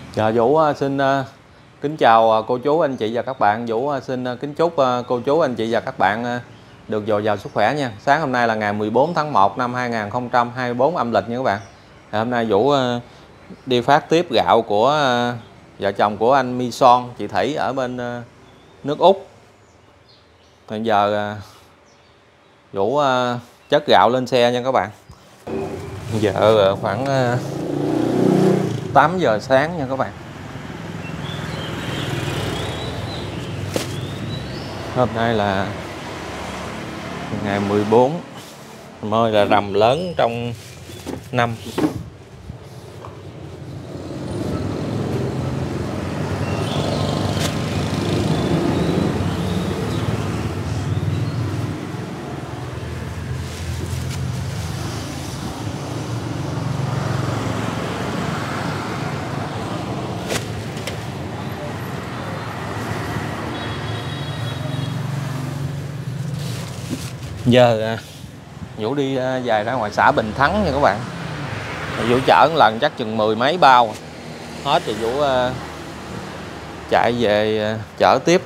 Dạ, Vũ xin kính chào cô chú anh chị và các bạn. Vũ xin kính chúc cô chú anh chị và các bạn được dồi dào sức khỏe nha. Sáng hôm nay là ngày 14 tháng 1 năm 2024 âm lịch nha các bạn. Hôm nay Vũ đi phát tiếp gạo của vợ chồng của anh My Son, chị Thủy ở bên nước Úc. Hiện giờ Vũ chất gạo lên xe nha các bạn. Giờ khoảng 8 giờ sáng nha các bạn. Hôm nay là ngày 14, mới là rằm lớn trong năm. Giờ Vũ đi dài ra ngoài xã Bình Thắng nha các bạn. Vũ chở một lần chắc chừng 10 mấy bao hết thì Vũ chạy về chở tiếp.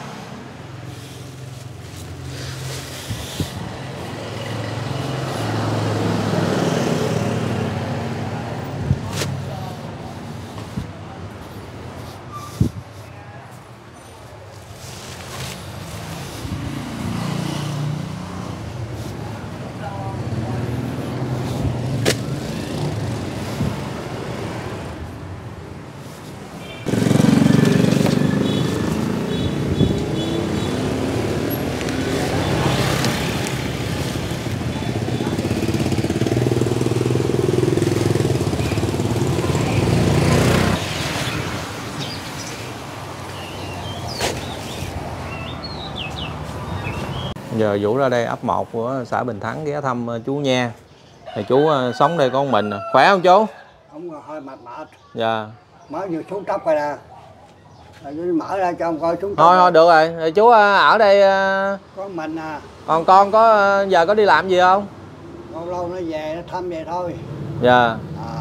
Giờ Vũ ra đây ấp 1 của xã Bình Thắng ghé thăm chú Nha. Thì chú sống đây có mình. Khỏe không chú? Không, hơi mệt. Dạ. Mới vừa xuống tóc rồi nè. Rồi mở ra cho ông coi xuống tóc. Thôi được rồi. Thì chú ở đây Có mình à. còn con có giờ có đi làm gì không? Lâu lâu nó về nó thăm về thôi. Dạ.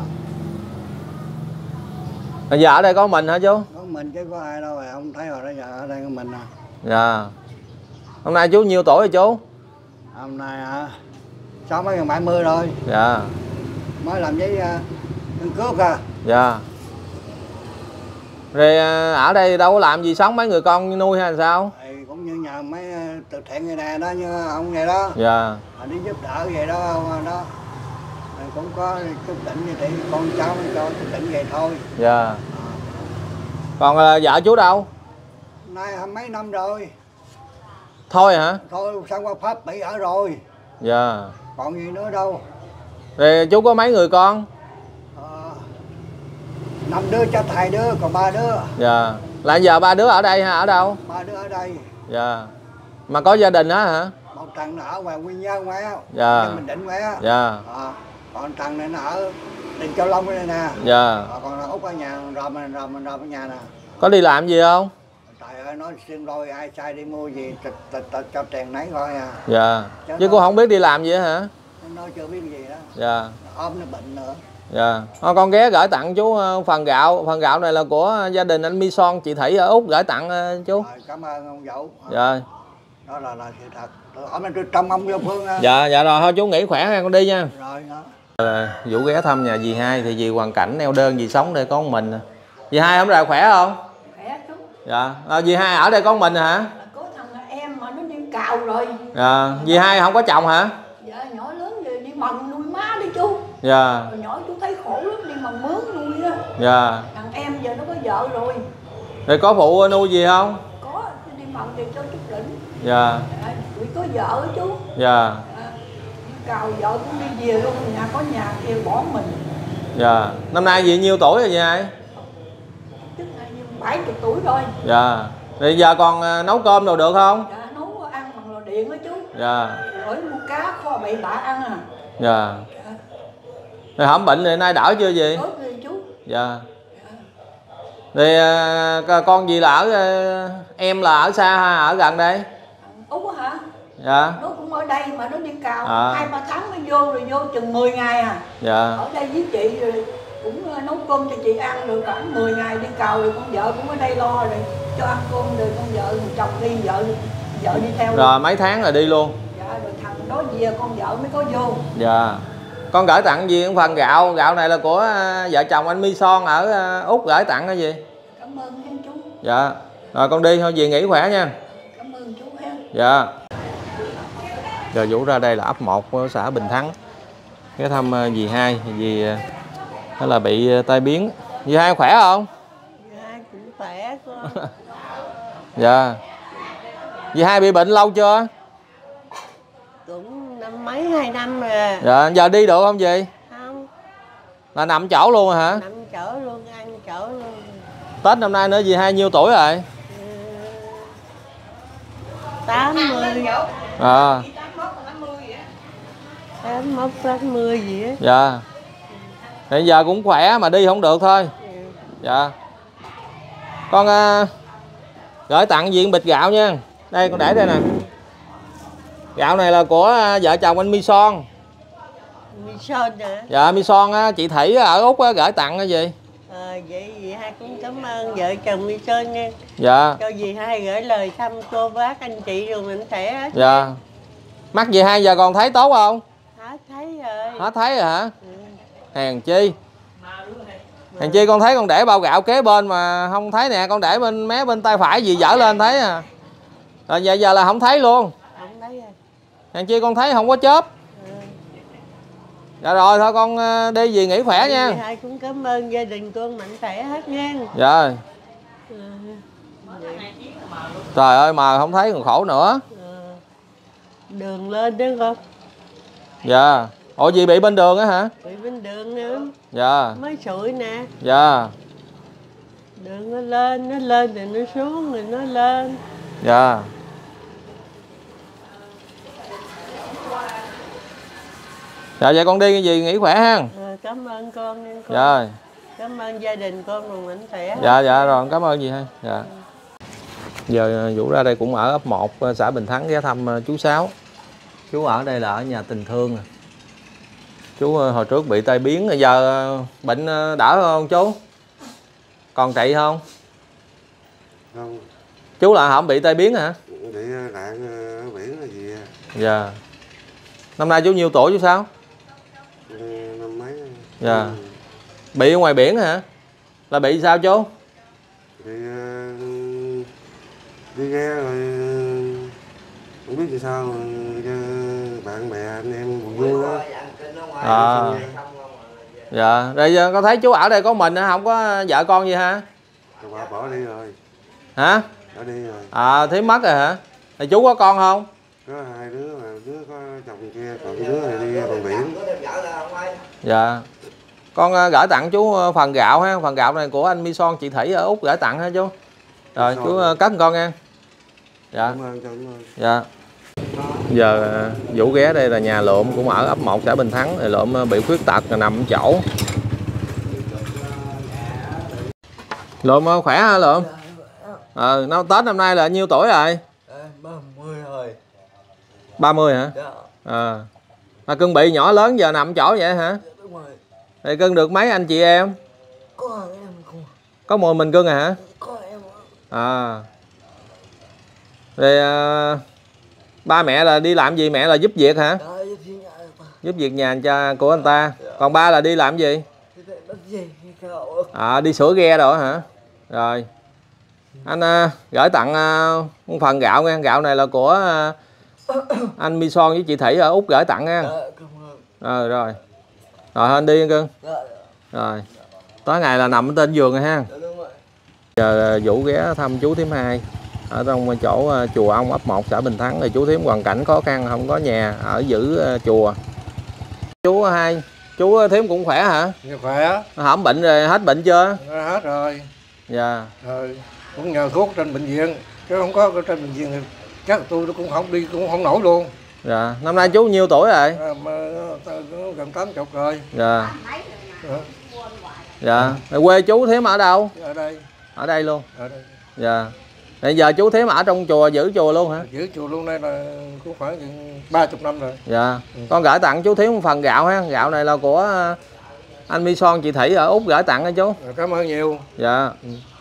Bây giờ ở đây có mình hả chú? Có mình chứ có ai đâu rồi, không thấy rồi đó, giờ ở đây có mình à. Dạ. Hôm nay chú nhiêu tuổi rồi chú? Hôm nay hả? 60 rồi. Dạ. Mới làm giấy căn cước à. Dạ. Rồi ở đây đâu có làm gì sống, mấy người con nuôi hay là sao? Thì cũng như nhà mấy từ thiện người nè đó, như ông này đó. Dạ. Đi giúp đỡ vậy đó ông đó. Rồi cũng có chút tỉnh như thì con cháu cho chút tỉnh vậy thôi. Dạ. Còn vợ chú đâu? Nay mấy năm rồi. Thôi hả? Thôi sang qua Pháp bị ở rồi. Dạ. Còn gì nữa đâu. Rồi chú có mấy người con? 5 đứa cho 2 đứa, còn 3 đứa. Dạ. Là giờ 3 đứa ở đây hay ở đâu? 3 đứa ở đây. Dạ. Mà có gia đình á hả? Một thằng nó ở ngoài Nguyên Nhơn ngoài á. Dạ. Mình Định ngoài á. Dạ. Còn thằng này nó ở Định Châu Long đây nè. Dạ. Còn thằng Út ở nhà, mình ở nhà nè. Có đi làm gì không? Trời ơi, nói xin lỗi ai sai đi mua gì cho tiền nấy coi à. Dạ. Chứ cô không biết đi làm gì hả? Nó chưa biết gì đó. Dạ. Ôm nó bệnh nữa. Dạ. Con ghé gửi tặng chú phần gạo. Phần gạo này là của gia đình anh My Son, chị Thủy ở Úc gửi tặng chú. Rồi, cảm ơn ông Vũ. Dạ. Đó là sự thật. Ở bên trong ông vô Phương. Dạ, dạ rồi thôi chú nghỉ khỏe nha, con đi nha. Rồi đó. Vũ ghé thăm nhà dì Hai thì dì hoàn cảnh neo đơn, dì sống đây có một mình. Dì Hai hôm nay khỏe không? Khỏe chú. Dạ. Dì Hai ở đây có một mình hả? Có thằng em mà nó đi cào rồi. Dạ. Dì Hai không có chồng hả? Dạ, nhỏ lớn rồi đi mần nuôi má đi chú. Dạ. Rồi nhỏ chú thấy khổ lắm, đi mần mướn nuôi á. Dạ. Thằng em giờ nó có vợ rồi. Rồi có phụ nuôi gì không? Có, đi mần thì cho chút đỉnh. Dạ. Tụi có vợ á chú. Dạ. Đi cào vợ cũng đi về luôn, nhà có nhà kia bỏ mình. Dạ. Năm nay dì nhiêu tuổi rồi dì Hai? Tức là như 70 tuổi rồi. Dạ. Rồi giờ còn nấu cơm đồ được không? Dạ, nấu ăn bằng lò điện á chú. Dạ. Rồi mua cá kho bậy bạ ăn à. Dạ. Rồi hổm bệnh thì nay đỡ chưa gì? Đỡ gì chú. Dạ. Thì con gì là ở em là ở xa hay ở gần đây? Út hả? Dạ. Nó cũng ở đây mà nó đi cào 2-3 tháng mới vô, rồi vô chừng 10 ngày à. Dạ. Ở đây với chị rồi cũng nấu cơm cho chị ăn được khoảng 10 ngày đi cầu rồi con vợ cũng ở đây lo rồi cho ăn cơm rồi con vợ chồng đi vợ đi theo Rồi mấy tháng rồi đi luôn. dạ rồi thằng đó về con vợ mới có vô. Dạ. Con gửi tặng gì phần gạo, gạo này là của vợ chồng anh My Son ở Úc gửi tặng cái gì? Cảm ơn em chú. Dạ. Rồi con đi thôi, về nghỉ khỏe nha. Cảm ơn chú ha. Dạ. Giờ Vũ ra đây là ấp 1 của xã Bình Thắng. Ghé thăm dì Hai, dì đó là bị tai biến. Dì Hai khỏe không? Dạ cũng khỏe con. Dạ. Dì Hai bị bệnh lâu chưa? Cũng năm mấy 2 năm rồi. Dạ, giờ đi được không dì? Không. Là nằm chỗ luôn hả? Nằm chỗ luôn, ăn chỗ luôn. Tết năm nay nữa dì Hai nhiêu tuổi rồi? 80. À. 81, 80 gì á. Dạ. Hiện giờ cũng khỏe mà đi không được thôi. Dạ. Con gửi tặng diện bịch gạo nha. Đây con để đây nè. Gạo này là của vợ chồng anh My Son. My Son hả? Dạ My Son á, chị Thủy ở Úc á, gửi tặng cái gì? Vậy dì Hai cũng cảm ơn vợ chồng My Son nha. Dạ. Cho dì Hai gửi lời thăm cô bác anh chị rồi mình khỏe hết. Dạ. Mắt dì Hai giờ còn thấy tốt không? Hết thấy rồi. Hết thấy rồi hả? Hèn chi. Hèn chi con thấy con để bao gạo kế bên mà không thấy nè, con để bên mé bên tay phải gì dở lên thấy à. Rồi vậy giờ là không thấy luôn. Không thấy rồi. Hèn chi con thấy không có chớp. Dạ rồi thôi con đi về nghỉ khỏe nha. Dì Hai cũng cảm ơn gia đình con mạnh khỏe hết nha. Dạ. Trời ơi mà không thấy còn khổ nữa. Đường lên đó con. Dạ. Ủa gì bị bên đường á hả? Bị bên đường nữa. Dạ. Mới sụi nè. Dạ. Đường nó lên rồi nó xuống rồi nó lên. Dạ. Dạ vậy con đi cái gì nghỉ khỏe ha. Cảm ơn con nha con. Dạ. Cảm ơn gia đình con và mạnh khỏe. Dạ dạ rồi cảm ơn gì ha. Dạ. Giờ Vũ ra đây cũng ở ấp 1 xã Bình Thắng ghé thăm chú Sáu. Chú ở đây là ở nhà tình thương. Chú hồi trước bị tai biến, giờ bệnh đỡ không chú? Còn trị không? Không. Chú là không bị tai biến hả? Bị nạn ở biển là gì? Dạ. Năm nay chú nhiêu tuổi chú Sáu? Năm mấy. Dạ. Bị ở ngoài biển hả? Là bị sao chú? Bị đi ghe rồi không biết vì sao cho bạn bè anh em buồn vui đó. À. Dạ. Rồi giờ có thấy chú ở đây có mình hả? Không có vợ con gì hả? Bà bỏ đi rồi. Hả? Bỏ đi rồi. À Thím mất rồi hả? Thì chú có con không? Có 2 đứa mà đứa có chồng kia, còn đứa này đi bằng biển. Dạ. Con gửi tặng chú phần gạo ha, phần gạo này của anh My Son chị Thủy ở Úc gửi tặng ha chú. Rồi chú cất con nha. Dạ. Cảm ơn, cảm ơn. Dạ. Giờ Vũ ghé đây là nhà Lượm cũng ở ấp 1 xã Bình Thắng. Rồi Lượm bị khuyết tật nằm chỗ. Lượm khỏe hả Lượm? Tết năm nay là nhiêu tuổi rồi? 30 rồi. 30 hả? Dạ. Mà cưng bị nhỏ lớn giờ nằm chỗ vậy hả? Đúng rồi. Thì cưng được mấy anh chị em? Có em không? Có một mình cưng hả? Có em. Rồi ba mẹ là đi làm gì? Mẹ là giúp việc hả? Đó, giúp gì nhà ba. Giúp việc nhà anh cha của anh ta. Còn ba là đi làm gì? Bắt gì cậu? Đi sửa ghe rồi hả? Rồi. Anh gửi tặng một phần gạo nha. Gạo này là của anh My Son với chị Thủy ở Úc gửi tặng nha. Rồi. Rồi anh đi nha cưng. Rồi. Tối ngày là nằm trên giường rồi ha. Giờ Vũ ghé thăm chú Thím Hai ở trong chỗ chùa Ông ấp 1 xã Bình Thắng. Thì chú Thím hoàn cảnh khó khăn không có nhà ở giữ chùa. Chú Hai, chú Thím cũng khỏe hả? Dạ khỏe. Hổm bệnh rồi, hết bệnh chưa? Hết rồi. Dạ. Rồi cũng nhờ thuốc trên bệnh viện, chứ không có trên bệnh viện thì chắc tôi cũng không đi cũng không nổi luôn. Dạ. Năm nay chú nhiêu tuổi rồi? Mà gần 80 rồi. Dạ. Dạ. Rồi quê chú Thím ở đâu? Ở đây. Ở đây luôn. Ở đây. Dạ. Bây giờ chú Thím ở trong chùa, giữ chùa luôn hả? Giữ chùa luôn, đây là cũng khoảng 30 năm rồi. Dạ. Con gửi tặng chú Thím một phần gạo ha. Gạo này là của anh Mi Son chị Thủy ở Úc gửi tặng cho chú. Cảm ơn nhiều. Dạ.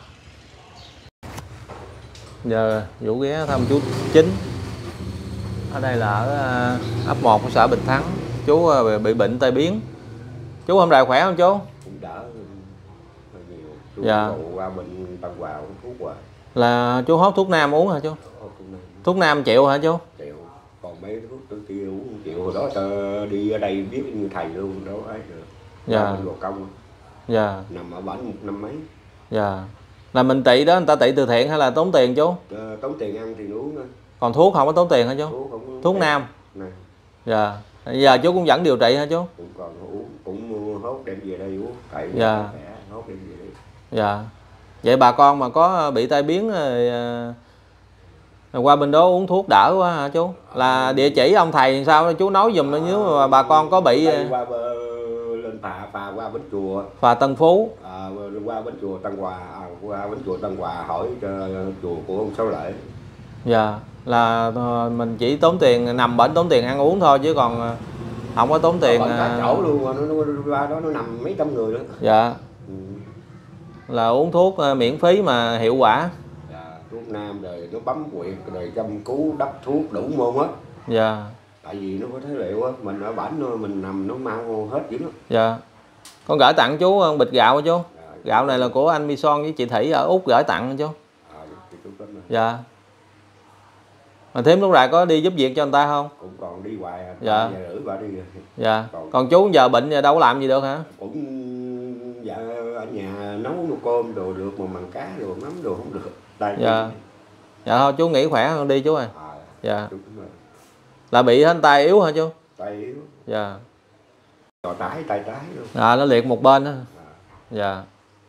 Giờ Vũ ghé thăm chú Chính. Ở đây là ở ấp 1 của xã Bình Thắng. Chú bị bệnh tai biến. Chú hôm nay khỏe không chú? Cũng đỡ hơn nhiều. Chú dạ. qua bệnh Tân Hòa uống thuốc hoài. Là chú hốt thuốc nam uống hả chú? Thuốc nam chịu hả chú? Chịu. Còn mấy thuốc tôi kia uống chịu. Hồi đó đi ở đây biết như thầy luôn đó ấy được. Dạ. Bệnh Gò Công. Dạ. Nằm ở bển 1 năm mấy. Dạ. Là mình tị đó, người ta tị từ thiện hay là tốn tiền chú? Tốn tiền ăn thì uống thôi. Còn thuốc không có tốn tiền hả chú? Thuốc nam. Này. Dạ. Giờ chú cũng vẫn điều trị hả chú? Cũng còn uống, cũng hốt đem về đây uống. Tại dạ. Hốt đem về đây. Dạ. Vậy bà con mà có bị tai biến rồi qua bên đó uống thuốc đỡ quá hả chú? Là địa chỉ ông thầy sao chú nói giùm nếu mà bà con có bị qua lên phà qua bến chùa. Phà Tân Phú. Qua bến chùa Tân Hòa, qua bến chùa Tân Hòa hỏi cho chùa của ông Sáu Lễ. Dạ, là mình chỉ tốn tiền nằm bệnh tốn tiền ăn uống thôi chứ còn không có tốn tiền. Cả chỗ luôn mà nó qua đó nó nằm mấy trăm người đó. Dạ. Là uống thuốc miễn phí mà hiệu quả. Dạ, thuốc nam rồi nó bấm huyệt rồi chăm cứu đắp thuốc đủ môn hết. Dạ. Tại vì nó có thế liệu á, mình ở bển mình nằm nó mau hết dữ lắm. Dạ. Con gửi tặng chú bịch gạo hả chú? Gạo này là của anh Mi Son với chị Thủy ở Úc gửi tặng chú. Dạ. Mà Thím lúc này có đi giúp việc cho người ta không? Cũng còn đi hoài. Dạ. Rưỡi bà đi. Dạ. Còn chú giờ bệnh giờ đâu có làm gì được hả? Cũng dạ ở nhà nấu cơm đồ được mà mặn cá đồ nấm đồ không được. Đây. Dạ. Dạ thôi chú nghỉ khỏe hơn đi chú ơi. Dạ. Là bị hết tay yếu hả chú? Tay yếu. Dạ. Tay trái luôn. Nó liệt một bên đó. Dạ.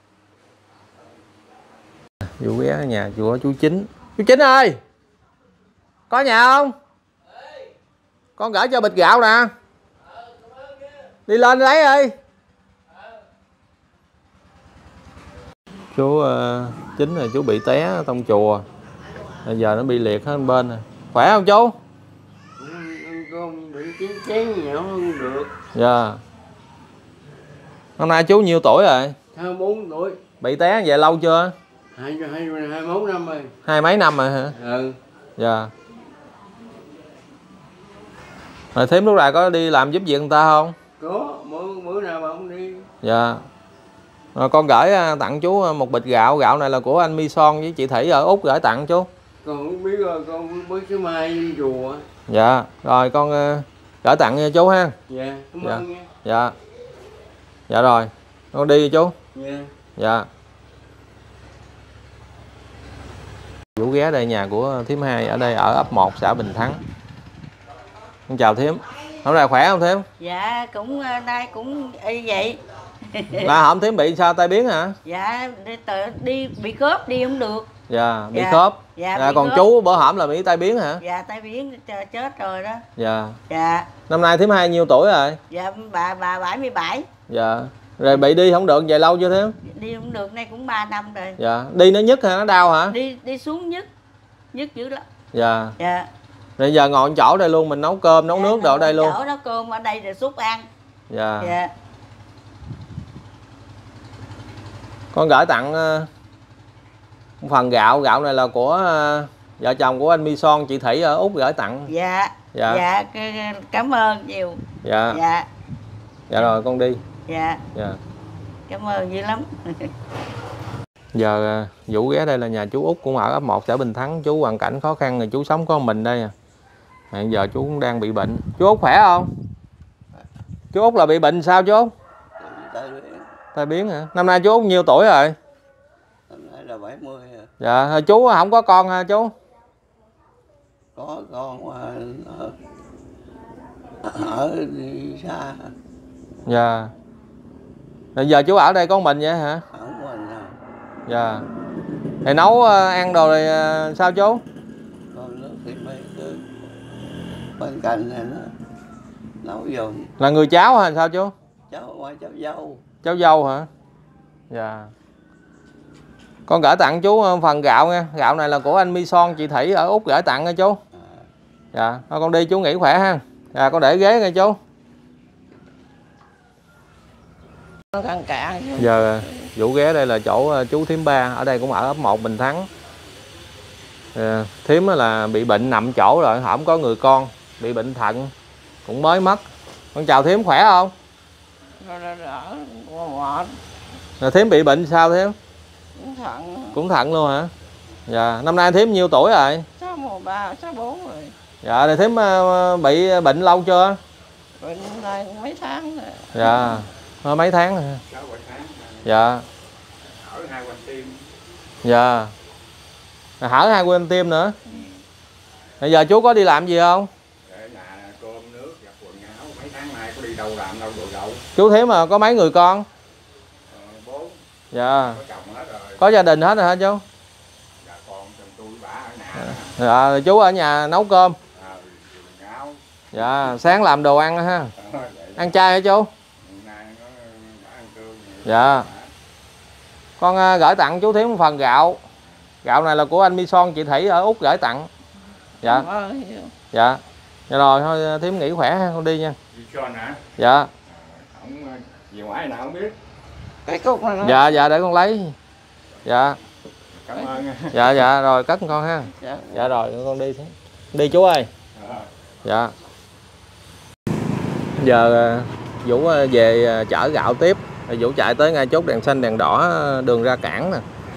Vũ ghé ở nhà của chú Chính. Chú Chính ơi, có nhà không? Con gửi cho bịch gạo nè. Đi lên lấy đi. Chú Chính là chú bị té trong chùa. Bây giờ nó bị liệt hết bên nè. Khỏe không chú? Ăn cơm bị chén nhỏ không được. Dạ. Hôm nay chú nhiêu tuổi rồi? 24 tuổi. Bị té vậy lâu chưa? 21 năm rồi. 20 mấy năm rồi hả? Ừ. Dạ. Rồi Thím lúc này có đi làm giúp việc người ta không? Có, bữa nào mà không đi. Dạ. Rồi con gửi tặng chú một bịch gạo. Gạo này là của anh Mi Son với chị Thủy ở Úc gửi tặng chú. Con không biết rồi, con biết cái mai đi chùa. Dạ. Rồi con gửi tặng cho chú ha. Dạ, cảm dạ. ơn nha. Dạ. Dạ rồi. Con đi chú. Dạ. Dạ. Vũ ghé đây nhà của Thím Hai ở đây ở ấp 1 xã Bình Thắng. Con chào Thím. Hôm nay khỏe không Thím? Dạ cũng nay cũng y vậy. Là hổm Thím bị sao tai biến hả? Dạ đi bị khớp đi không được. Dạ bị dạ. khớp. Dạ, dạ bị còn khớp. chú bữa hổm là bị tai biến hả? Dạ tai biến chết rồi đó. Dạ. Dạ. Năm nay Thím Hai nhiêu tuổi rồi? Dạ bà 77. Dạ. Rồi bị đi không được vậy lâu chưa Thím? Đi không được nay cũng 3 năm rồi. Dạ. Đi nó nhức hả? Nó đau hả? Đi xuống nhức dữ lắm. Dạ. Dạ. Rồi giờ ngồi chỗ đây luôn, mình nấu cơm nấu nước đồ ở đây luôn. Chỗ nấu cơm ở đây rồi xúc ăn. Dạ. Dạ. Con gửi tặng một phần gạo. Gạo này là của vợ chồng của anh Mi Son chị Thủy ở Úc gửi tặng. Dạ. Dạ. Dạ cảm ơn nhiều. Dạ. Dạ. Dạ rồi con đi. Dạ. Dạ. Cảm ơn dữ lắm. Giờ Vũ ghé đây là nhà chú Út cũng ở ấp 1 xã Bình Thắng. Chú hoàn cảnh khó khăn rồi chú sống có mình đây à. Hiện giờ chú cũng đang bị bệnh. Chú Út khỏe không? Chú Út là bị bệnh sao chú? Tai biến hả? Năm nay chú Út nhiêu tuổi rồi? Năm nay là 70 rồi. Dạ, chú không có con hả chú? Có con ở đi xa. Dạ. Rồi giờ chú ở đây có mình vậy hả? Không mình nào. Dạ. Thì nấu ăn đồ rồi sao chú? Còn nước thì mấy cái bên cạnh này nó nấu dùng. Là người cháu hả sao chú? Cháu dâu. Cháu dâu hả? Dạ. Con gửi tặng chú phần gạo nha. Gạo này là của anh Mi Son chị Thủy ở Úc gửi tặng nha chú. Dạ. Thôi con đi chú nghỉ khỏe ha. Dạ con để ghế nha chú. Nó cạn cạn. Giờ Vũ ghé đây là chỗ chú Thím Ba, ở đây cũng ở ấp 1 Bình Thắng. Thím là bị bệnh nằm chỗ rồi, không có người con, bị bệnh thận cũng mới mất. Con chào Thím, khỏe không? Rồi Thím bị bệnh sao Thím? Cũng thận luôn hả? Dạ, năm nay Thím nhiêu tuổi rồi? 63, 64 rồi. Dạ, thì Thím bị bệnh lâu chưa? Bệnh này mấy tháng rồi. Dạ, mấy tháng rồi. Dạ. Hở 2 quanh tim. Dạ. Hở 2 quanh tim nữa. Bây giờ chú có đi làm gì không? Để nhà cơm nước, giặt quần áo, mấy tháng nay có đi đâu làm đâu được đâu. Chú Thím mà có mấy người con? 4. Dạ. Có chồng hết rồi. Có gia đình hết rồi hả chú? Dạ con chồng tôi bả ở nhà. Dạ, chú ở nhà nấu cơm. Quần áo. Dạ, sáng làm đồ ăn ha. Ăn chay hả chú? Nay nó bả ăn cơm. Dạ. Con gửi tặng chú Thím một phần gạo. Gạo này là của anh Mison chị Thủy ở Úc gửi tặng. Dạ. Dạ. Dạ rồi thôi Thím nghỉ khỏe ha, con đi nha. Mison hả? Dạ. Không về ngoài nào không biết. Cái cúc này. Dạ dạ để con lấy. Dạ. Cảm ơn. Dạ dạ rồi cất con ha. Dạ. Dạ rồi con đi. Đi chú ơi. Dạ. Giờ Vũ về chở gạo tiếp. Vũ chạy tới ngay chốt đèn xanh đèn đỏ đường ra cảng nè.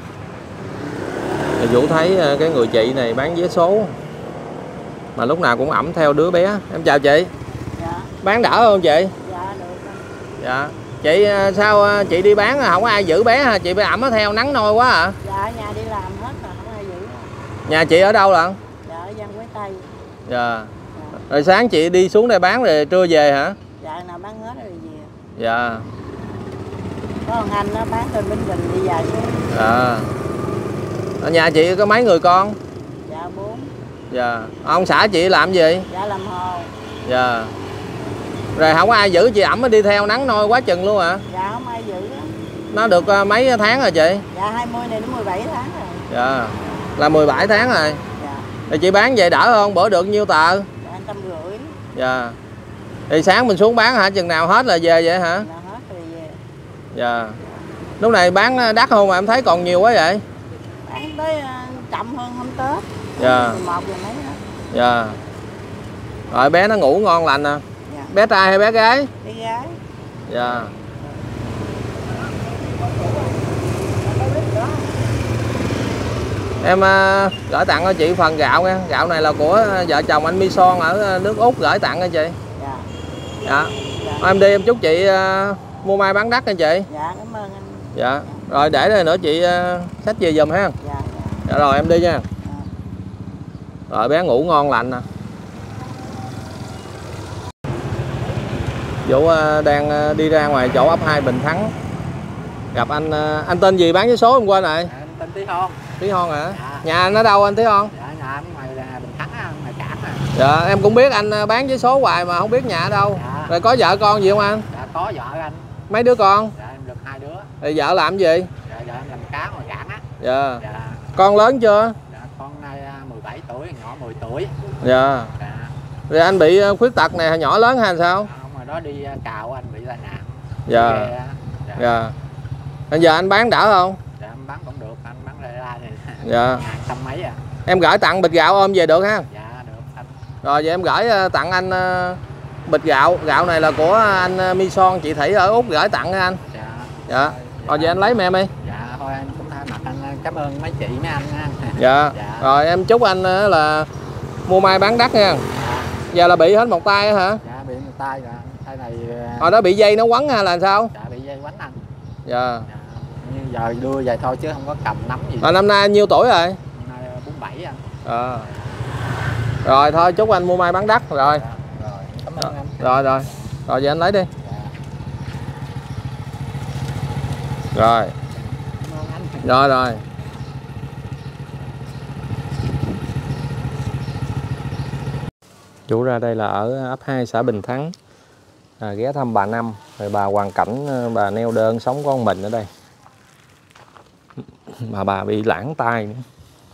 Vũ thấy cái người chị này bán vé số mà lúc nào cũng ẵm theo đứa bé. Em chào chị. Dạ. Bán đỡ không chị? Dạ được. Dạ. Chị sao chị đi bán không có ai giữ bé hả? Chị bị ẵm nó theo nắng nôi quá à? Dạ nhà đi làm hết rồi không ai giữ. Nhà chị ở đâu lận? Dạ ở Giang Quế Tây. Dạ. Rồi sáng chị đi xuống đây bán rồi trưa về hả? Dạ nào bán hết rồi về. Dạ. Có thằng anh nó bán bên Bến Bình đi dài xuống. Dạ. Ở nhà chị có mấy người con? Dạ 4. Dạ. Ông xã chị làm gì? Dạ làm hồ. Dạ. Rồi không có ai giữ chị ẩm nó đi theo nắng nôi quá chừng luôn hả? Dạ không ai giữ đó. Nó được mấy tháng rồi chị? Dạ 20 này đến 17 tháng rồi. Dạ. Là 17 tháng rồi. Dạ. Thì chị bán vậy đỡ không? Bữa được nhiêu tờ? Dạ 150. Dạ. Thì sáng mình xuống bán hả? Chừng nào hết là về vậy hả? Dạ hết rồi về. Dạ. Lúc này bán đắt không mà em thấy còn nhiều quá vậy? Bán tới chậm hơn hôm Tết. Dạ. 11 giờ mấy đó. Dạ. Rồi bé nó ngủ ngon lành nè. Dạ. Bé trai hay bé gái? Bé gái. Dạ. Em gửi tặng cho chị phần gạo nha. Gạo này là của vợ chồng anh Mison ở nước Úc gửi tặng cho chị. Dạ. Dạ. Dạ. Em đi em chúc chị mua may bán đắt nha chị. Dạ cảm ơn anh. Dạ. Rồi để đây nữa chị xách về giùm ha. Dạ. Dạ. Dạ rồi em đi nha. Dạ. Rồi bé ngủ ngon lành nè. Vũ đang đi ra ngoài chỗ ấp 2 Bình Thắng. Gặp anh tên gì bán vé số hôm qua này? Anh tên Tí Hon. Tí Hon hả? Dạ. Nhà anh ở đâu anh Tí Hon? Dạ nhà anh ngoài Bình Thắng á, ngoài cảng à. Dạ em cũng biết anh bán vé số hoài mà không biết nhà ở đâu. Dạ. Rồi có vợ con gì không anh? Dạ có vợ anh. Mấy đứa con? Dạ em được 2 đứa. Thì vợ làm gì? Dạ vợ em làm cá ngoài cảng á. Dạ. Dạ. Con lớn chưa? Dạ con nay 17 tuổi, nhỏ 10 tuổi. Dạ. Dạ. Rồi anh bị khuyết tật này nhỏ lớn hay sao? Ông rồi đó đi cào anh bị tai nạn. Dạ. Dạ. Dạ. Bây giờ anh bán đỡ không? Dạ em bán cũng được, anh bán ra thì Dạ. trăm mấy à. Em gửi tặng bịch gạo ôm về được ha? Dạ được anh. Rồi vậy em gửi tặng anh bịch gạo. Gạo này là của anh Mison chị Thủy ở Úc gửi tặng anh. Dạ. Dạ. Rồi vậy anh lấy mẹ em đi. Dạ thôi anh cũng thay mặt anh cảm ơn mấy chị mấy anh ha. Dạ. Dạ. Rồi em chúc anh là mua may bán đắt nha. Dạ. Giờ là bị hết một tay hả? Dạ bị một tay rồi. Tay này Hồi đó bị dây nó quấn hay là sao? dạ bị dây quánh anh. Dạ. Dạ. Như giờ đưa về thôi chứ không có cầm nắm gì. Rồi năm nay anh nhiêu tuổi rồi? Hôm nay 47 anh. Rồi thôi chúc anh mua may bán đắt rồi. Dạ. Rồi cảm ơn anh. Rồi rồi. Rồi vậy anh lấy đi. Dạ. Rồi. Cảm ơn anh. Rồi rồi. Chủ ra đây là ở ấp 2 xã Bình Thắng. Ghé thăm bà Năm. Rồi bà hoàn cảnh bà neo đơn sống con mình ở đây. Mà bà bị lãng tai nữa.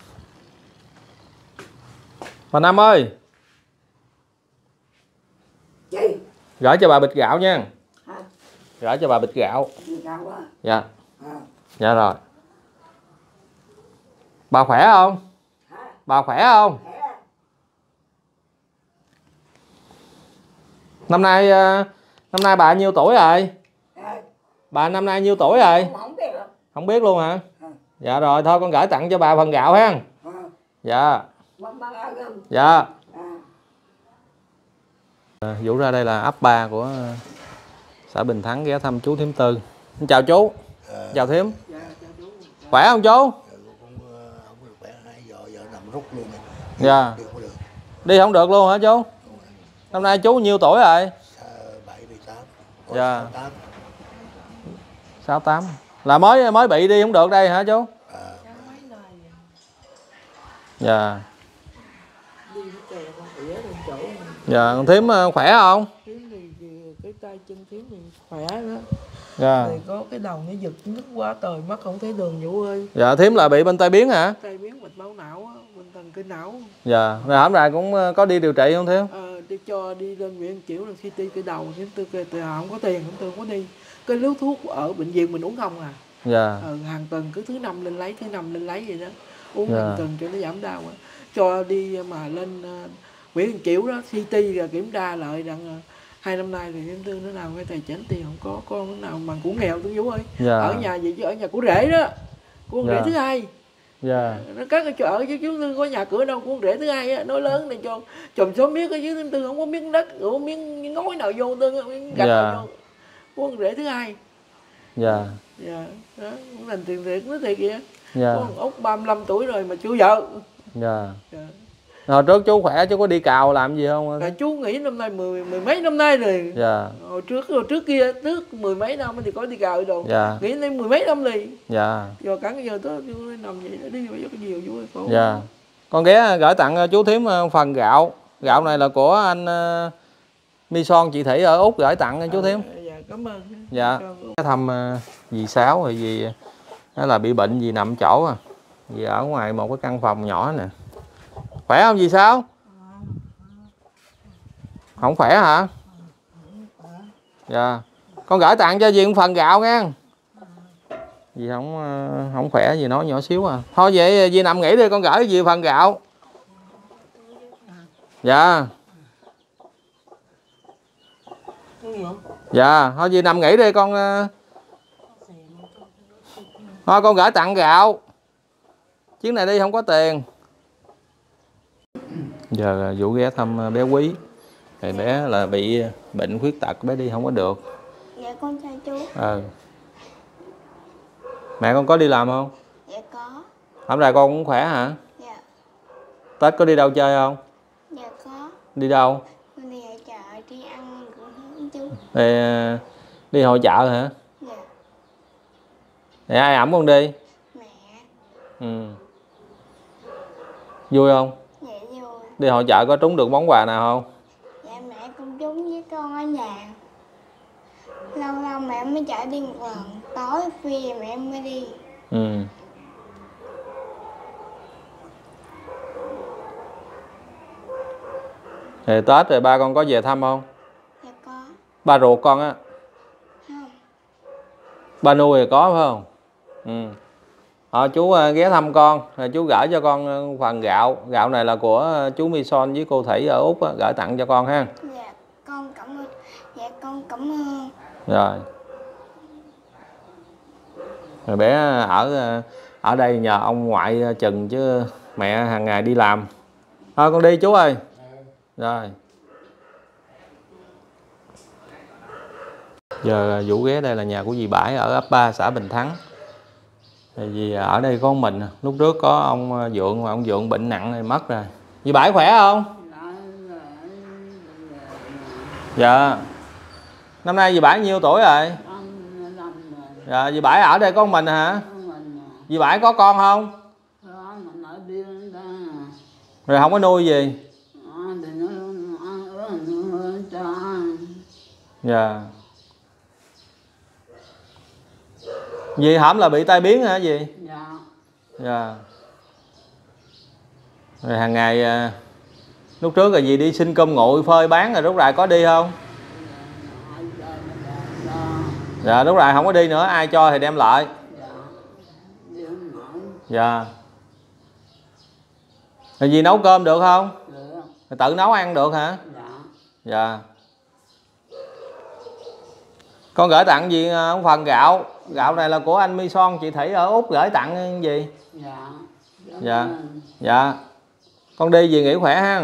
Bà Năm ơi. Gì? Gửi cho bà bịch gạo nha. Hả? Gửi cho bà bịch gạo. Gạo á. Dạ. À. Dạ rồi. Bà khỏe không? Bà khỏe không? Năm nay bà nhiêu tuổi rồi? Bà năm nay nhiêu tuổi rồi? Không biết luôn hả? Dạ rồi, thôi con gửi tặng cho bà phần gạo ha. Dạ. Dạ. Vũ ra đây là ấp 3 của xã Bình Thắng, ghé thăm chú Thím Tư. Chào chú. Chào Thím. Khỏe không chú? Dạ. Đi không được luôn hả chú? Năm nay chú nhiêu tuổi rồi? 78. Dạ. 68. Là mới bị đi không được đây hả chú? Dạ. Dạ, con Thím khỏe không? Cái tay chân Thím thì khỏe đó. Dạ. Thì có cái đầu nó giật nứt quá trời mắt không thấy đường Vũ ơi. Dạ, Thím là bị bên tai biến hả? Tai biến mạch máu não á, bên thần kinh não. Dạ, rồi hổm nay cũng có đi điều trị không Thím? Đi lên viện Chiểu là CT cái đầu, Thím Tư kêu không có tiền, Thím Tư không có đi. Cái nước thuốc ở bệnh viện mình uống không à. Dạ. Hàng tuần cứ thứ năm lên lấy vậy đó. Uống hàng tuần cho nó giảm đau. Cho đi mà lên Nguyễn Chiểu đó CT rồi kiểm tra lại rằng 2 năm nay thì Thím Tư nó nào cái tài chính tiền không có, con nào mà cũng nghèo Tư Vũ ơi. Dạ. Ở nhà vậy chứ ở nhà của rể đó. Của rể thứ hai. Dạ. Nó các cái chỗ ở chứ chú Tư có nhà cửa đâu, của rể thứ hai á, nói lớn này cho chùm xóm biết chứ Thím Tư không có miếng đất, không miếng ngói nào vô Tư, miếng gạch nào vô. Của rể thứ hai. Dạ. Dạ, đó, cũng thành tiền thiệt, nói thiệt vậy. Dạ. Con Út 35 tuổi rồi mà chưa vợ. Dạ. Dạ. Hồi trước chú khỏe chú có đi cào làm gì không? Chú nghĩ năm nay mười mấy năm nay rồi. Dạ. Hồi trước kia trước 10 mấy năm thì có đi cào đồ. Dạ. Nghĩ đến 10 mấy năm rồi. Dạ. Giờ cả giờ tới nằm vậy nó đi vào cái nhiều chú ơi khổ. Dạ. Con ghé gửi tặng chú Thím phần gạo. Gạo này là của anh Mi Son chị Thủy ở Úc gửi tặng chú Thím. Dạ, cảm ơn. Dạ. Thăm dì Sáu rồi dì đó là bị bệnh, dì nằm chỗ à. Dì ở ngoài một cái căn phòng nhỏ nè. Khỏe không dì Sáu? Không khỏe hả? Dạ. Con gửi tặng cho dì một phần gạo nha. Dì không khỏe, dì nói nhỏ xíu à. Thôi vậy dì nằm nghỉ đi, con gửi dì phần gạo. Dạ. Dạ, thôi dì nằm nghỉ đi con. Thôi con gửi tặng gạo. Chuyến này đi không có tiền. Giờ Vũ ghé thăm bé Quý. Thì bé là bị bệnh khuyết tật, bé đi không có được. Dạ con chào chú. Mẹ con có đi làm không? Dạ có. Hôm nay con cũng khỏe hả? Dạ. Tết có đi đâu chơi không? Dạ có. Đi đâu? Con đi ở chợ đi ăn cũng hướng chú. Đi hội chợ hả? Dạ. Thì ai ẵm con đi? Mẹ. Ừ. Vui không? Dạ vui. Đi hội chợ có trúng được món quà nào không? Dạ mẹ cũng trúng với con ở nhà. Lâu lâu mẹ mới chở đi một lần. Tối khuya mẹ mới đi. Ừ. Thì Tết rồi ba con có về thăm không? Dạ có. Ba ruột con á? Không. Ba nuôi thì có phải không? Ừ. Chú ghé thăm con, rồi chú gửi cho con phần gạo. Gạo này là của chú Mi Son với cô Thủy ở Úc á, gửi tặng cho con ha. Dạ con cảm ơn. Dạ con cảm ơn. Rồi bé ở đây nhờ ông ngoại chừng chứ mẹ hàng ngày đi làm. Thôi con đi chú ơi. Rồi. Giờ Vũ ghé đây là nhà của dì Bãi ở ấp 3 xã Bình Thắng. Vì ở đây có mình, lúc trước có ông Vượng mà ông Vượng bệnh nặng rồi mất rồi. Dì Bãi khỏe không? Dạ. Năm nay dì Bãi nhiêu tuổi rồi? Dạ, dì Bãi ở đây có mình hả? Dì Bãi có con không? Rồi không có nuôi gì? Dạ. Dì hổm là bị tai biến hả dì? Dạ. Dạ. Rồi hàng ngày lúc trước là dì đi xin cơm nguội phơi bán rồi lúc lại có đi không? Dạ đúng rồi, không có đi nữa, ai cho thì đem lại. Dạ. Thì gì nấu cơm được không? Được. Tự nấu ăn được hả? Dạ. Con gửi tặng gì một phần gạo. Gạo này là của anh My Son chị Thủy ở Úc gửi tặng gì? Dạ. Dạ. Con đi về nghỉ khỏe ha.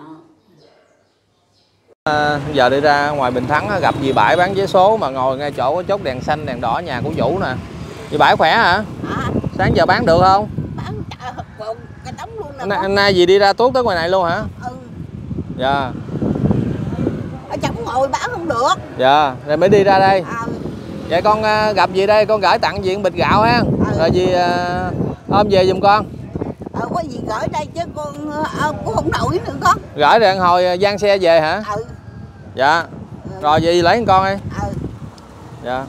Giờ đi ra ngoài Bình Thắng gặp dì Bãi bán vé số mà ngồi ngay chỗ có chốt đèn xanh đèn đỏ nhà của Vũ nè. Dì Bãi khỏe hả? Sáng giờ bán được không? Bán cái đống luôn nè. Nay dì đi ra tuốt tới ngoài này luôn hả? Ừ. Dạ. Ở trong ngồi bán không được. Dạ, rồi mới đi ra đây. Vậy con gặp gì đây, con gửi tặng gì bịch gạo ha. Rồi dì ôm về giùm con. Có gì gửi đây chứ con không nổi nữa con. Gửi rồi hồi gian xe về hả? Dạ. Rồi dì lấy con đi. Dạ.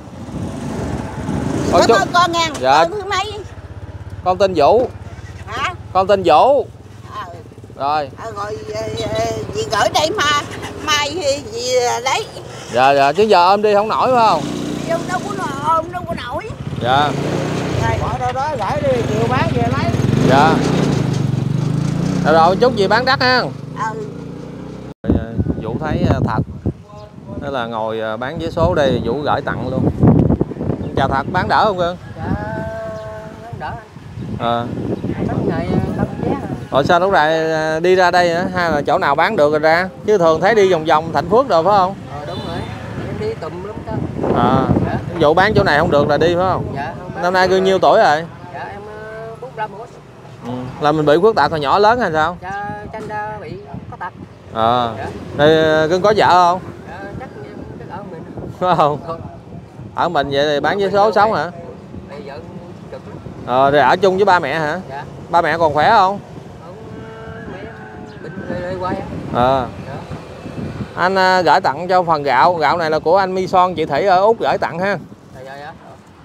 Con nghe. Dạ. Thứ mấy? Con tên Vũ. Hả? Con tên Vũ. Rồi. Rồi dì gửi đây mà mai dì lấy. Dạ dạ, chứ giờ ôm đi không nổi phải không? Đâu có ôm, đâu có nổi. Dạ. Bỏ đâu đó gửi đi, chiều bán về lấy. Dạ. Rồi chút gì bán đắt ha. Vũ thấy thật. Đó là ngồi bán vé số đây, Vũ gửi tặng luôn. Chào thật, bán đỡ không cưng? Dạ, bán đỡ. Rồi sao lúc này đi ra đây hả? Hay là chỗ nào bán được rồi ra? Chứ thường thấy đi vòng vòng Thạnh Phước rồi phải không? Đúng rồi, em đi tùm lắm đó. Vụ bán chỗ này không được là đi phải không? Dạ, không. Năm nay bao nhiêu tuổi rồi? Dạ, em 45 tuổi. Là mình bị khuyết tật hồi nhỏ lớn hay sao? Dạ, chân đã bị có tật. Thì cưng có vợ không? Dạ, chắc ở mình. Phải không? Ở mình vậy thì bán vé số sống hả? Bây giờ cực lắm. Thì ở chung với ba mẹ hả? Dạ. Ba mẹ còn khỏe không? Mẹ bệnh rồi quay. Anh gửi tặng cho phần gạo. Gạo này là của anh My Son chị Thủy ở Úc gửi tặng ha. Dạ.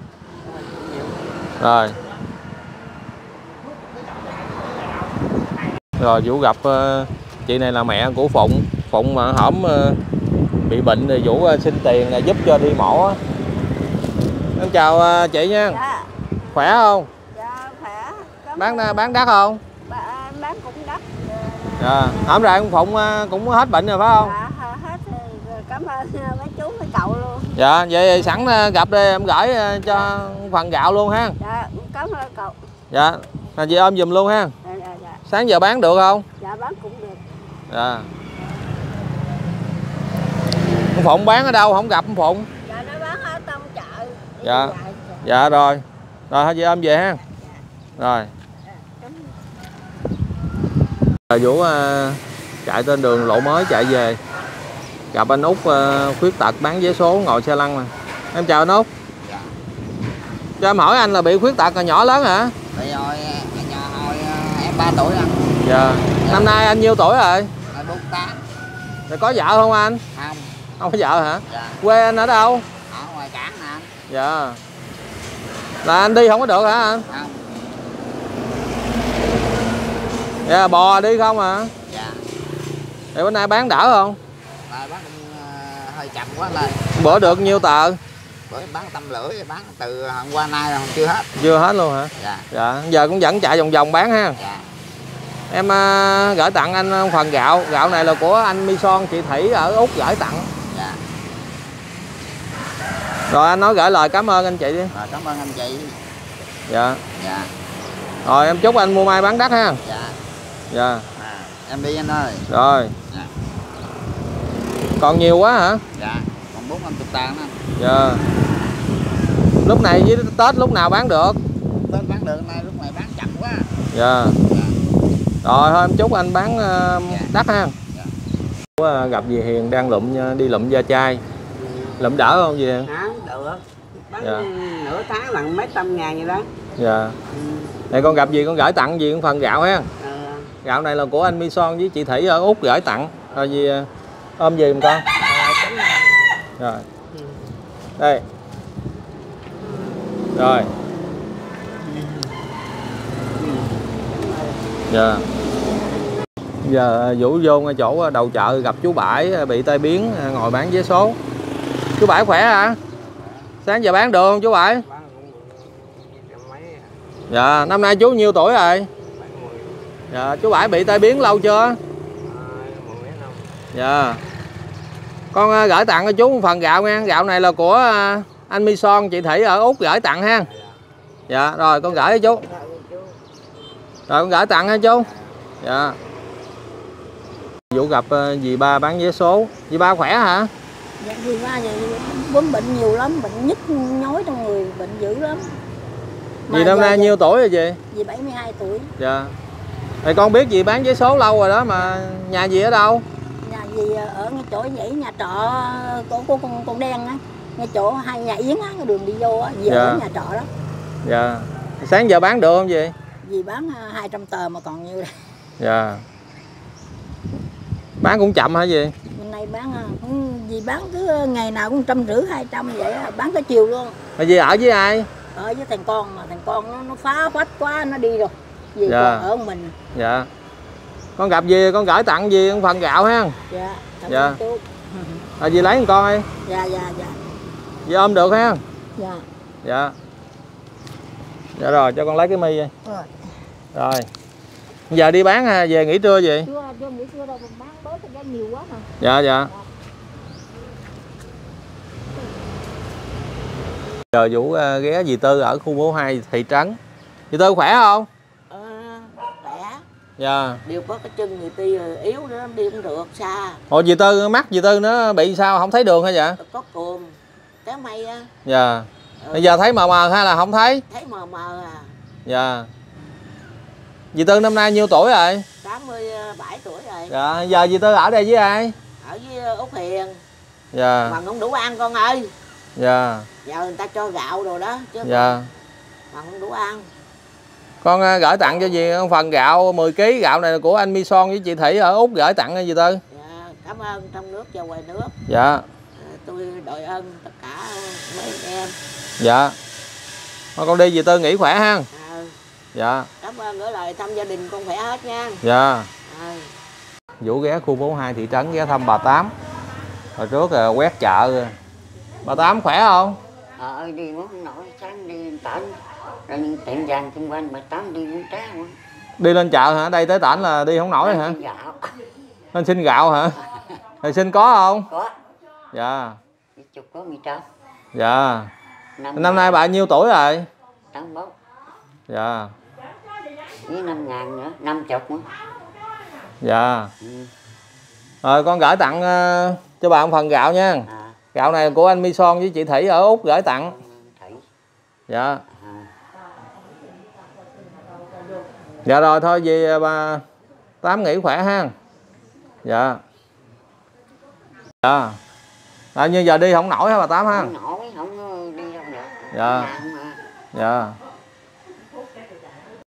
Rồi. Rồi Vũ gặp chị này là mẹ của Phụng. Phụng mà hổm bị bệnh thì Vũ xin tiền là giúp cho đi mổ. Em chào chị nha. Dạ. Khỏe không? Dạ khỏe. Bán đắt không? Bán cũng đắt. Dạ. Hổm ra ông Phụng cũng hết bệnh rồi phải không? Dạ hết. Cảm ơn mấy chú mấy cậu luôn. Dạ, vậy sẵn gặp đây em gửi cho phần gạo luôn ha. Dạ, cảm ơn cậu. Dạ, là chị ôm giùm luôn ha. Dạ. Sáng giờ bán được không? Dạ bán cũng được. Dạ. Ông Phụng bán ở đâu không gặp ông Phụng? Dạ nó bán ở trong chợ. Dạ. Dạ rồi. Rồi thôi chị ôm về ha. Rồi. Vũ chạy trên đường Lộ Mới chạy về. Gặp anh Út khuyết tật bán vé số ngồi xe lăn nè. Em chào anh Út. Dạ. Cho em hỏi anh là bị khuyết tật là nhỏ lớn hả? Bị hồi em 3 tuổi anh. Dạ. Năm nay anh nhiêu tuổi rồi? 48. Rồi có vợ không anh? Không. Không có vợ hả? Dạ. Quê anh ở đâu? Ở ngoài cảng nè anh. Dạ. Là anh đi không có được hả anh? Không. Dạ, bò đi không hả? Dạ. Thì bữa nay bán đỡ không? Rồi bán hơi chậm quá lên. Bữa được nhiêu tờ? Bữa bán 150, bán từ hôm qua nay là chưa hết. Chưa hết luôn hả? Dạ. Dạ, giờ cũng vẫn chạy vòng vòng bán ha. Dạ. Em gửi tặng anh phần gạo. Gạo này là của anh My Son chị Thủy ở Úc gửi tặng. Dạ. Rồi anh nói gửi lời cảm ơn anh chị đi. Rồi cảm ơn anh chị. Dạ. Dạ. Rồi em chúc anh mua may bán đắt ha. Dạ. Dạ. Em đi anh ơi. Rồi. Dạ. Còn nhiều quá hả? Dạ. Còn 450 tàn đó. Dạ. Lúc này với Tết lúc nào bán được? Tết bán được, nay lúc này bán chậm quá. Dạ. Rồi thôi em chúc anh bán đắt ha. Dạ. Gặp dì Hiền đang đi lụm da chai. Lụm đỡ không dì Hiền? Không được. Bán dạ. nửa tháng bằng mấy trăm ngàn vậy đó. Dạ. Này con gặp gì con gửi tặng gì con phần gạo ha. Gạo này là của anh My Son với chị Thủy ở Úc gửi tặng. Rồi gì ôm gì giùm con. Rồi. Đây. Rồi. Dạ. Giờ Vũ vô ngay chỗ đầu chợ gặp chú Bãi bị tai biến ngồi bán vé số. Chú Bãi khỏe hả? Sáng giờ bán được không chú Bảy? Dạ, năm nay chú nhiêu tuổi rồi? Dạ, chú Bảy bị tai biến lâu chưa? Dạ. Con gửi tặng cho chú một phần gạo nha. Gạo này là của anh Mi Son, chị Thủy ở Úc gửi tặng ha. Dạ, rồi con gửi cho chú. Rồi con gửi tặng ha chú. Dạ. Vũ gặp dì ba bán vé số. Dì ba khỏe hả? Dạ, dì ba vậy bệnh nhiều lắm, bệnh nhức nhói trong người, bệnh dữ lắm. Dì năm nay nhiêu tuổi rồi chị? Dì 72 tuổi. Dạ. Thì con biết dì bán vé số lâu rồi đó mà nhà dì ở đâu? Nhà dì ở ngay chỗ vậy nhà trọ của con đen á, ngay chỗ hai nhà Yến á, cái đường đi vô á, dì ở nhà trọ đó. Dạ. Sáng giờ bán được không dì? Dì bán 200 tờ mà còn nhiêu đây. Dạ. Bán cũng chậm hả dì? Bên này bán dì bán cứ ngày nào cũng 150 200 vậy á, bán tới chiều luôn. Mà dì ở với ai? Ở với thằng con mà thằng con nó phá phách quá nó đi rồi. Dì dạ. còn ở mình. Dạ. Con gặp dì con gửi tặng dì một phần gạo ha. Dạ. Dạ. Dì lấy một con đi. Dạ dạ dạ. Dì ôm được ha. Dạ. Dạ. Dạ rồi cho con lấy cái mi đi. Rồi. Giờ đi bán ha, về nghỉ trưa gì? Chưa nghỉ trưa đâu, bán tối cái nhiều quá mà. Dạ dạ. Giờ Vũ ghé dì Tư ở khu phố 2 thị trấn. Dì Tư khỏe không? Khỏe. Dạ. Đều có cái chân người ti yếu nữa đi cũng được xa. Ồ dì Tư mắt dì Tư nó bị sao không thấy đường hả dạ? Có cồn, cái mây á. Dạ. Bây giờ thấy mờ mờ hay là không thấy? Thấy mờ mờ à. Dạ. Dì Tư năm nay nhiêu tuổi rồi? 87 tuổi rồi. Dạ, giờ dì Tư ở đây với ai? Ở với Út Hiền. Dạ. Mà không đủ ăn con ơi. Dạ. Giờ người ta cho gạo rồi đó chứ. Dạ. Mà không đủ ăn. Con gửi tặng cho dì phần gạo 10 kg, gạo này là của anh Mi Son với chị Thủy ở Úc gửi tặng cho dì Tư. Dạ, cảm ơn trong nước và ngoài nước. Dạ. Tôi đội ơn tất cả mấy anh em. Dạ. Con đi dì Tư nghỉ khỏe ha. Dạ. Cảm ơn gửi lời thăm gia đình con khỏe hết nha. Dạ. Vũ ghé khu phố 2 thị trấn ghé thăm bà Tám. Hồi trước quét chợ. Bà Tám khỏe không? Đi không nổi, sáng đi tỉnh. Rồi tiệm vàng xung quanh bà Tám đi uống trà quá. Đi lên chợ hả? Đây tới tỉnh là đi không nổi hả? Gạo. Lên xin gạo hả? Rồi xin có không? Có. Dạ. Chục có 100. Dạ. Năm nay bà nhiêu tuổi rồi? 81. Dạ. Với 5.000 nữa, 50 nữa. Dạ. Rồi con gửi tặng cho bà một phần gạo nha. Gạo này của anh Mi Son với chị Thủy ở Úc gửi tặng. Dạ. Dạ rồi thôi về bà Tám nghỉ khỏe ha. Dạ. Dạ. Nhưng giờ đi không nổi hả bà Tám ha? Không nổi, không đi đâu được. Dạ. Dạ.